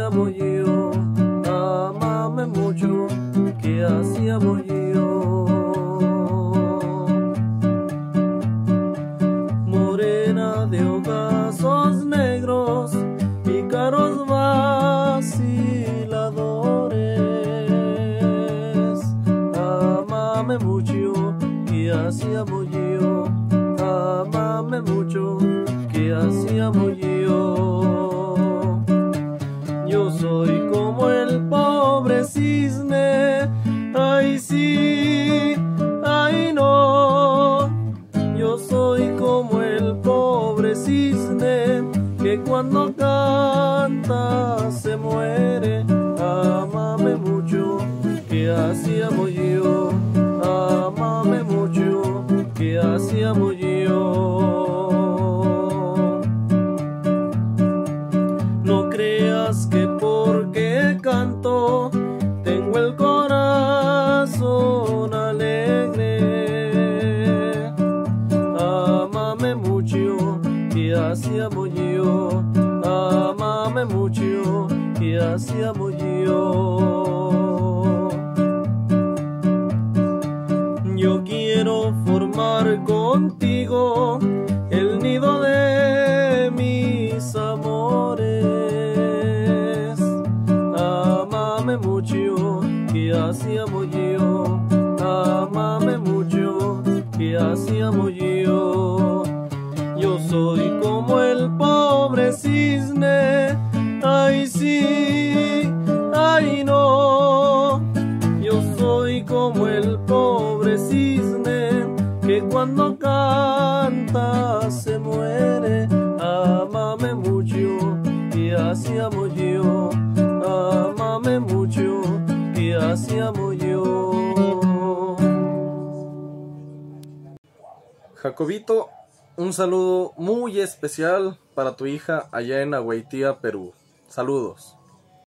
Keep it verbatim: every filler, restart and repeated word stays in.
hacíamos yo, amame mucho, que hacíamos yo. Morena de ojazos negros, pícaros vaciladores, amame mucho, que hacíamos yo, amame mucho, que hacíamos yo. Yo soy como el pobre cisne, ay sí, ay no. Yo soy como el pobre cisne que cuando canta se muere. Amame mucho, que hacíamos yo, amame mucho, que hacíamos yo. No creas que porque canto tengo el corazón alegre. Amame mucho, que hacíamos yo, amame mucho, que hacíamos yo. Yo quiero formar contigo el nido de mis amores. Amame mucho, que hacíamos yo, amame mucho, que hacíamos yo. Yo soy como el pobre cisne, ay sí, ay no. Yo soy como el pobre cisne que cuando canta se muere. Amame mucho, que hacíamos yo, amame mucho, que hacíamos yo. Jacobito, un saludo muy especial para tu hija allá en Agüitía, Perú. Saludos.